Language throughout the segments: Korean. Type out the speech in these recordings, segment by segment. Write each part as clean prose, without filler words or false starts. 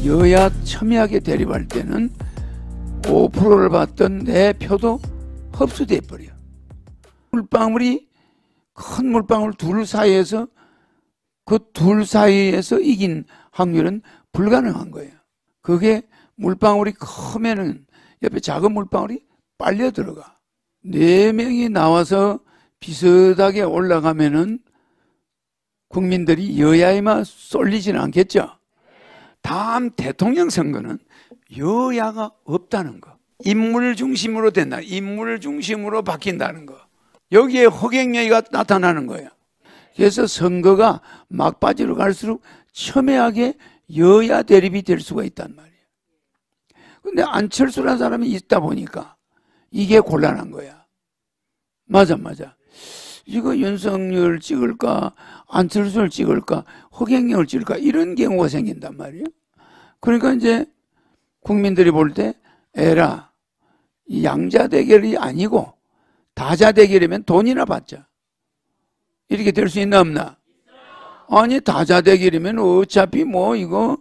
여야 첨예하게 대립할 때는 5%를 받던 내 표도 흡수돼 버려. 물방울이 큰 물방울 둘 사이에서 그 둘 사이에서 이긴 확률은 불가능한 거예요. 그게 물방울이 크면은 옆에 작은 물방울이 빨려 들어가. 4명이 나와서 비슷하게 올라가면은 국민들이 여야에만 쏠리지는 않겠죠. 다음 대통령 선거는 여야가 없다는 거. 인물 중심으로 된다. 인물 중심으로 바뀐다는 거. 여기에 허경영이가 나타나는 거예요. 그래서 선거가 막바지로 갈수록 첨예하게 여야 대립이 될 수가 있단 말이에요. 근데 안철수라는 사람이 있다 보니까 이게 곤란한 거야. 맞아. 이거 윤석열 찍을까, 안철수를 찍을까, 허경영을 찍을까, 이런 경우가 생긴단 말이에요. 그러니까 이제 국민들이 볼 때, 에라, 이 양자 대결이 아니고 다자 대결이면 돈이나 받자. 이렇게 될 수 있나 없나? 아니, 다자 대결이면 어차피 뭐 이거,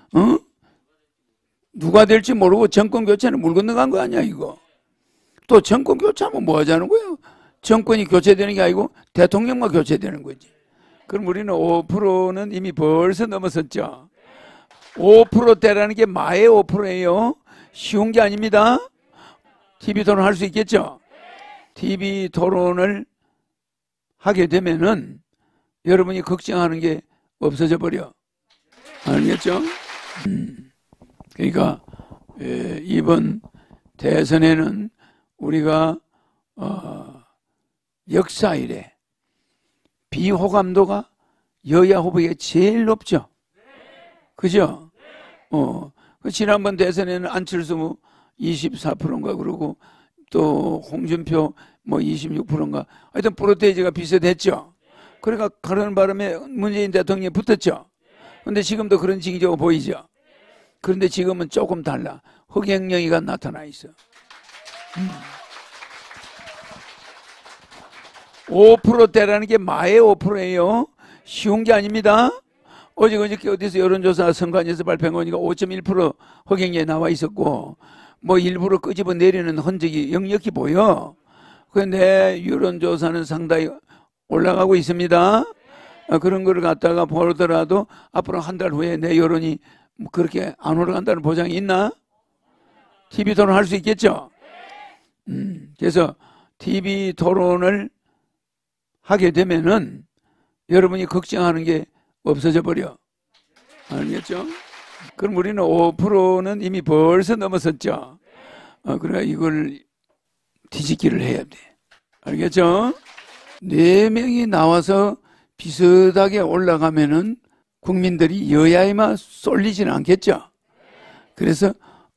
누가 될지 모르고 정권 교체는 물 건너간 거 아니야, 이거. 또 정권 교체하면 뭐 하자는 거예요? 정권이 교체되는 게 아니고 대통령만 교체되는 거지. 그럼 우리는 5%는 이미 벌써 넘어섰죠. 5%대라는 게 마의 5%예요. 쉬운 게 아닙니다. TV 토론 할 수 있겠죠? TV 토론을 하게 되면은 여러분이 걱정하는 게 없어져 버려. 알겠죠? 그러니까 이번 대선에는 우리가 역사 이래 비호감도가 여야 후보에 제일 높죠. 그죠? 지난번 대선에는 안철수 24%인가 그러고 또 홍준표 뭐 26%인가 하여튼 프로테이지가 비슷했죠. 그러니까 그런 바람에 문재인 대통령이 붙었죠. 그런데 지금도 그런 징조가 보이죠. 그런데 지금은 조금 달라. 허경영이가 나타나 있어. 5%대라는 게 마의 5%예요. 쉬운 게 아닙니다. 어저께 어디서 여론조사 선관위에서 발표한 거니까 5.1% 허경영에 나와 있었고 뭐 일부러 끄집어 내리는 흔적이 역력히 보여. 그런데 여론조사는 상당히 올라가고 있습니다. 그런 걸 갖다가 보더라도 앞으로 한 달 후에 내 여론이 그렇게 안 올라간다는 보장이 있나? TV 토론 할 수 있겠죠? 그래서 TV 토론을 하게 되면은 여러분이 걱정하는 게 없어져 버려. 알겠죠? 그럼 우리는 5%는 이미 벌써 넘어섰죠. 그러니까 이걸 뒤집기를 해야 돼. 알겠죠? 4명이 나와서 비슷하게 올라가면은 국민들이 여야에만 쏠리지는 않겠죠. 그래서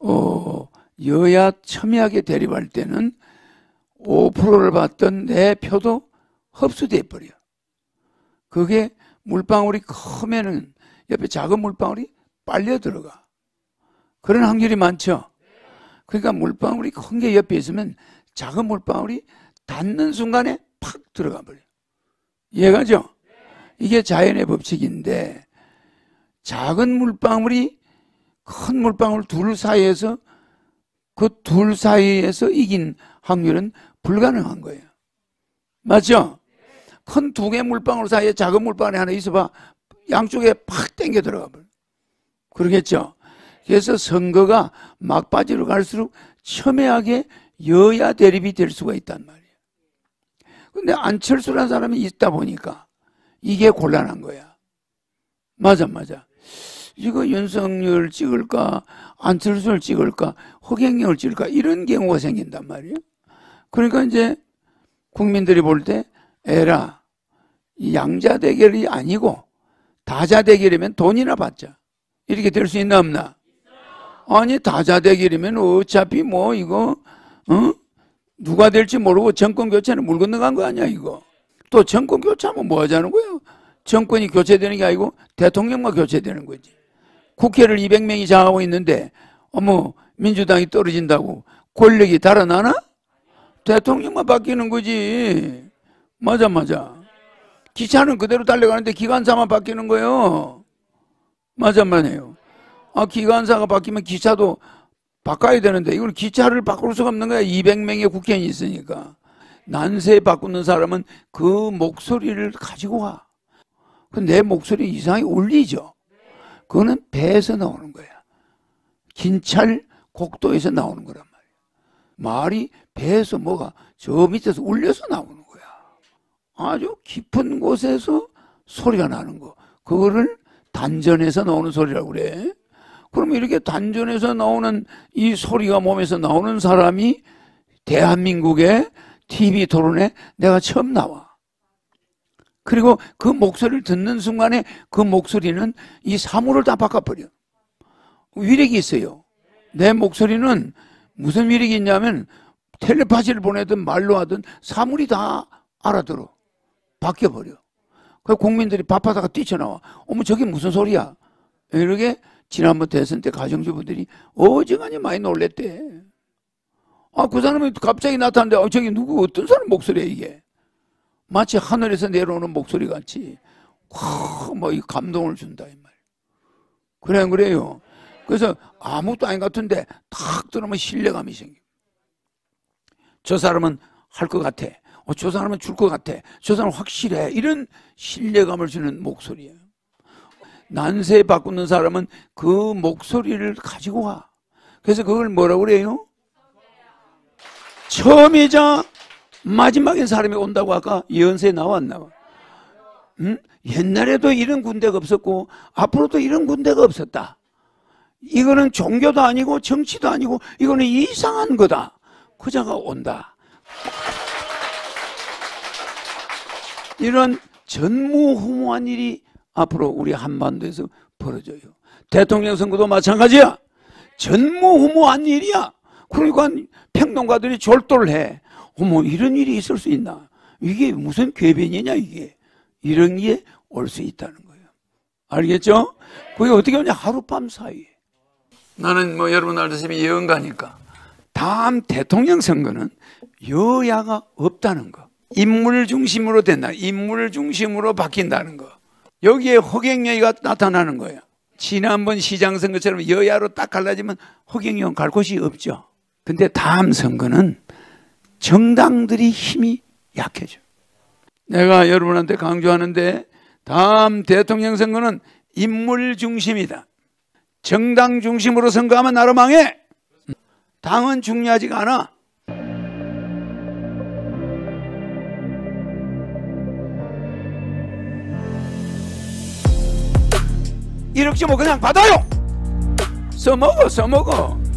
여야 첨예하게 대립할 때는 5%를 받던 내 표도 흡수돼 버려. 그게 물방울이 크면은 옆에 작은 물방울이 빨려 들어가. 그런 확률이 많죠. 그러니까 물방울이 큰 게 옆에 있으면 작은 물방울이 닿는 순간에 팍 들어가 버려. 이해가죠? 이게 자연의 법칙인데 작은 물방울이 큰 물방울 둘 사이에서 그 둘 사이에서 이긴 확률은 불가능한 거예요. 맞죠? 큰 두 개 물방울 사이에 작은 물방울이 하나 있어봐. 양쪽에 팍 당겨 들어가 버려. 그러겠죠? 그래서 선거가 막바지로 갈수록 첨예하게 여야 대립이 될 수가 있단 말이에요. 근데 안철수라는 사람이 있다 보니까 이게 곤란한 거야. 맞아. 이거 윤석열 찍을까, 안철수를 찍을까, 허경영을 찍을까, 이런 경우가 생긴단 말이에요. 그러니까 이제 국민들이 볼 때, 에라, 이 양자 대결이 아니고 다자 대결이면 돈이나 받자. 이렇게 될 수 있나 없나? 아니, 다자 대결이면 어차피 뭐 이거, 누가 될지 모르고 정권 교체는 물 건너간 거 아니야, 이거. 또 정권 교체하면 뭐 하자는 거예요? 정권이 교체되는 게 아니고 대통령만 교체되는 거지. 국회를 200명이 장악하고 있는데 민주당이 떨어진다고 권력이 달아나나? 대통령만 바뀌는 거지. 맞아. 기차는 그대로 달려가는데 기관사만 바뀌는 거예요. 맞아요. 기관사가 바뀌면 기차도 바꿔야 되는데 이걸 기차를 바꿀 수가 없는 거야. 200명의 국회의원이 있으니까. 난세 바꾸는 사람은 그 목소리를 가지고 와. 내 목소리 이상하게 울리죠. 그거는 배에서 나오는 거야. 긴찰 곡도에서 나오는 거란 말이야. 말이 배에서 뭐가 저 밑에서 울려서 나오는 거야. 아주 깊은 곳에서 소리가 나는 거. 그거를 단전에서 나오는 소리라고 그래. 그러면 이렇게 단전에서 나오는 이 소리가 몸에서 나오는 사람이 대한민국의 TV 토론에 내가 처음 나와. 그리고 그 목소리를 듣는 순간에 그 목소리는 이 사물을 다 바꿔버려. 위력이 있어요. 내 목소리는 무슨 위력이 있냐면 텔레파시를 보내든 말로 하든 사물이 다 알아들어. 바뀌어버려. 그 국민들이 밥하다가 뛰쳐나와. 어머 저게 무슨 소리야? 이렇게 지난번 대선 때 가정주부들이 어지간히 많이 놀랬대. 그 사람이 갑자기 나타났는데 저기 누구 어떤 사람 목소리야 이게. 마치 하늘에서 내려오는 목소리 같이 뭐 이 감동을 준다 이 말. 그래요. 그래서 아무것도 아닌 것 같은데 탁 들으면 신뢰감이 생겨. 저 사람은 할 것 같아. 저 사람은 줄 것 같아. 저 사람은 확실해. 이런 신뢰감을 주는 목소리예요. 난세 바꾸는 사람은 그 목소리를 가지고 와. 그래서 그걸 뭐라고 그래요? 처음이자 마지막인 사람이 온다고 아까 예언서에 나왔나 봐. 옛날에도 이런 군대가 없었고 앞으로도 이런 군대가 없었다. 이거는 종교도 아니고 정치도 아니고 이거는 이상한 거다. 그자가 온다. 이런 전무후무한 일이 앞으로 우리 한반도에서 벌어져요. 대통령 선거도 마찬가지야. 전무후무한 일이야. 그러니까 평론가들이 졸도를 해. 어머 이런 일이 있을 수 있나? 이게 무슨 궤변이냐 이게. 이런 게 올 수 있다는 거예요. 알겠죠? 그게 어떻게 하냐 하룻밤 사이에. 나는 뭐 여러분 알다시피 예언가니까 다음 대통령 선거는 여야가 없다는 거. 인물 중심으로 된다. 인물 중심으로 바뀐다는 거. 여기에 허경영이가 나타나는 거예요. 지난번 시장 선거처럼 여야로 딱 갈라지면 허경영 갈 곳이 없죠. 근데 다음 선거는 정당들이 힘이 약해져. 내가 여러분한테 강조하는데 다음 대통령 선거는 인물 중심이다. 정당 중심으로 선거하면 나라 망해. 당은 중요하지가 않아. 이렇게 뭐 그냥 받아요. 써먹어.